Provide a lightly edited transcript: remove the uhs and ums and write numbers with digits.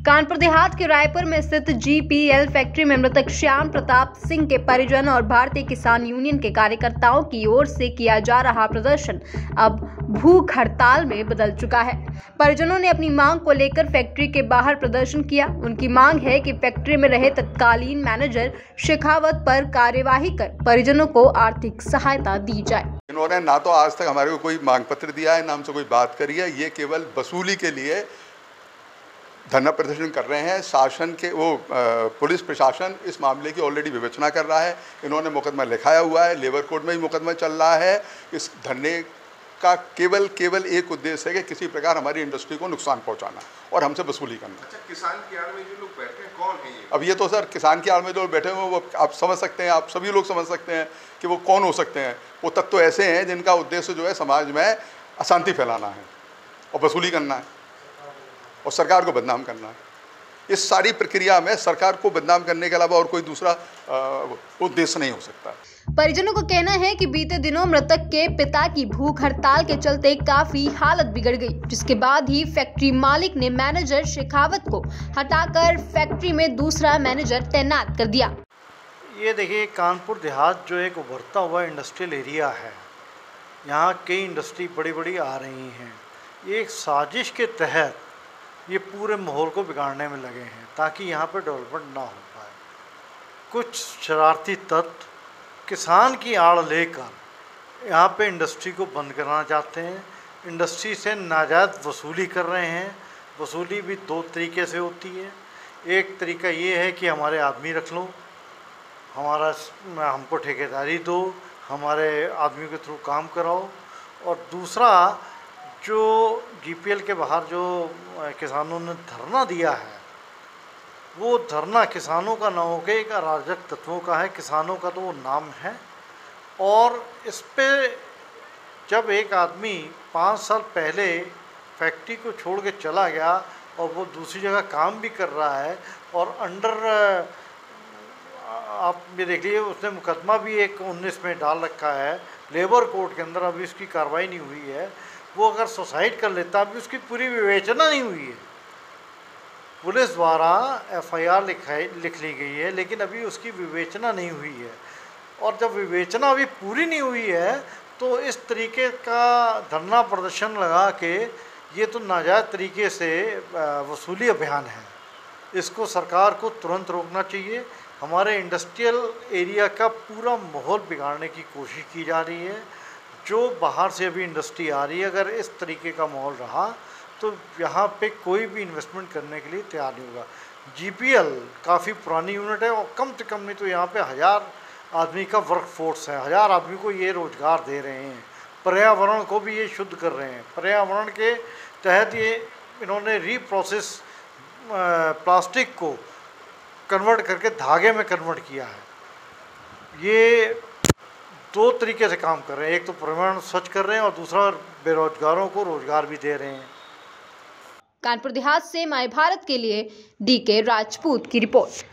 कानपुर देहात के रायपुर में स्थित जीपीएल फैक्ट्री में मृतक श्याम प्रताप सिंह के परिजन और भारतीय किसान यूनियन के कार्यकर्ताओं की ओर से किया जा रहा प्रदर्शन अब भूख हड़ताल में बदल चुका है। परिजनों ने अपनी मांग को लेकर फैक्ट्री के बाहर प्रदर्शन किया। उनकी मांग है कि फैक्ट्री में रहे तत्कालीन मैनेजर शेखावत पर कार्यवाही कर परिजनों को आर्थिक सहायता दी जाए। इन्होंने ना तो आज तक हमारे को कोई मांग पत्र दिया है, ना हमसे कोई बात करी है। ये केवल वसूली के लिए धरना प्रदर्शन कर रहे हैं। शासन के पुलिस प्रशासन इस मामले की ऑलरेडी विवेचना कर रहा है। इन्होंने मुकदमा लिखाया हुआ है, लेबर कोर्ट में भी मुकदमा चल रहा है। इस धरने का केवल एक उद्देश्य है कि किसी प्रकार हमारी इंडस्ट्री को नुकसान पहुंचाना और हमसे वसूली करना। अच्छा, किसान की आड़ में जो लोग बैठे हैं कौन है ये? अब ये तो सर किसान की आड़ में जो बैठे हुए वो आप समझ सकते हैं, आप सभी लोग समझ सकते हैं कि वो कौन हो सकते हैं। वो तत्व ऐसे हैं जिनका उद्देश्य जो है समाज में अशांति फैलाना है और वसूली करना है और सरकार को बदनाम करना है। इस सारी प्रक्रिया में सरकार को बदनाम करने के अलावा और कोई दूसरा उद्देश्य नहीं हो सकता। परिजनों का कहना है कि बीते दिनों मृतक के पिता की भूख हड़ताल के चलते काफी हालत बिगड़ गई, जिसके बाद ही फैक्ट्री मालिक ने मैनेजर शेखावत को हटाकर फैक्ट्री में दूसरा मैनेजर तैनात कर दिया। ये देखिए, कानपुर देहात जो एक उभरता हुआ इंडस्ट्रियल एरिया है, यहाँ कई इंडस्ट्री बड़ी बड़ी आ रही हैं। ये एक साजिश के तहत ये पूरे माहौल को बिगाड़ने में लगे हैं ताकि यहाँ पे डेवलपमेंट ना हो पाए। कुछ शरारती तत्व किसान की आड़ लेकर यहाँ पे इंडस्ट्री को बंद कराना चाहते हैं। इंडस्ट्री से नाजायज़ वसूली कर रहे हैं। वसूली भी दो तरीके से होती है। एक तरीका ये है कि हमारे आदमी रख लो, हमको ठेकेदारी दो, हमारे आदमी के थ्रू काम कराओ। और दूसरा, जो जीपीएल के बाहर जो किसानों ने धरना दिया है, वो धरना किसानों का ना होकर एक अराजक तत्वों का है। किसानों का तो वो नाम है। और इस पे जब एक आदमी 5 साल पहले फैक्ट्री को छोड़ के चला गया और वो दूसरी जगह काम भी कर रहा है और अंडर आप ये देख लीजिए, उसने मुकदमा भी एक 19 में डाल रखा है लेबर कोर्ट के अंदर। अभी उसकी कार्रवाई नहीं हुई है। वो अगर सुसाइड कर लेता, अभी उसकी पूरी विवेचना नहीं हुई है। पुलिस द्वारा एफआईआर लिख ली गई है, लेकिन अभी उसकी विवेचना नहीं हुई है। और जब विवेचना अभी पूरी नहीं हुई है तो इस तरीके का धरना प्रदर्शन लगा के ये तो नाजायज़ तरीके से वसूली अभियान है। इसको सरकार को तुरंत रोकना चाहिए। हमारे इंडस्ट्रियल एरिया का पूरा माहौल बिगाड़ने की कोशिश की जा रही है। जो बाहर से अभी इंडस्ट्री आ रही है, अगर इस तरीके का माहौल रहा तो यहाँ पे कोई भी इन्वेस्टमेंट करने के लिए तैयार नहीं होगा। जीपीएल काफ़ी पुरानी यूनिट है और कम से कम नहीं तो यहाँ पे 1000 आदमी का वर्क फोर्स है। 1000 आदमी को ये रोज़गार दे रहे हैं। पर्यावरण को भी ये शुद्ध कर रहे हैं। पर्यावरण के तहत ये इन्होंने रीप्रोसेस प्लास्टिक को कन्वर्ट करके धागे में कन्वर्ट किया है। ये 2 तरीके से काम कर रहे हैं। एक तो पर्यावरण स्वच्छ कर रहे हैं और दूसरा बेरोजगारों को रोजगार भी दे रहे हैं। कानपुर देहात से माय भारत के लिए डीके राजपूत की रिपोर्ट।